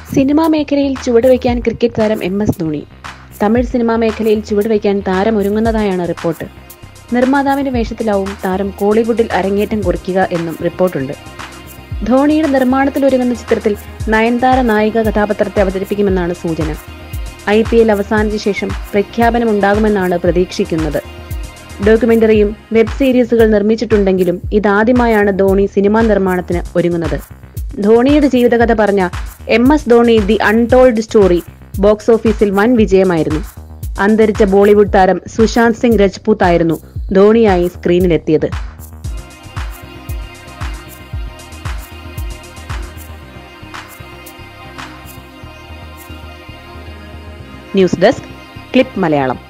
Cinema മേഖലയിൽ ചുവടുവയ്ക്കാൻ cricket താരം MS ധോണി. തമിഴ് സിനിമാ മേഖലയിൽ ചുവടുവയ്ക്കാൻ താരം ഒരുങ്ങുന്നതായാണ് റിപ്പോർട്ട്. നിർമ്മാതാവിന്റെ വേഷത്തിലാവും താരം കോളിവുഡിൽ അരങ്ങേറ്റം കുറിക്കുക എന്നും റിപ്പോർട്ടുണ്ട്. ധോണിയുടെ നിർമ്മാണത്തിൽ ഒരുങ്ങുന്ന ചിത്രത്തിൽ നയൻതാര നായിക കഥാപാത്രത്തെ അവതരിപ്പിക്കുമെന്നാണ് സൂചന. IPL അവസാനിച്ച ശേഷം പ്രഖ്യാപനമുണ്ടാകുമെന്നാണ് പ്രതീക്ഷിക്കുന്നത്. ഡോക്യുമെന്ററിയും വെബ് സീരീസുകൾ നിർമ്മിച്ചിട്ടുണ്ടെങ്കിലും ഇതാദ്യമായാണ് ധോണി സിനിമാ നിർമ്മാണത്തിന് ഒരുങ്ങുന്നത്. ധോണിയുടെ ജീവിതകഥ പറഞ്ഞ MS Dhoni the untold story box ഓഫീസിൽ വൻ വിജയമായിരുന്നു. അന്തരിച്ച ബോളിവുഡ് താരം സുശാന്ത് സിംഗ് രജ്പൂത്ത് ആയിരുന്നു ധോണിയായി സ്ക്രീനിലെത്തിയത്. News desk, clip Malayalam.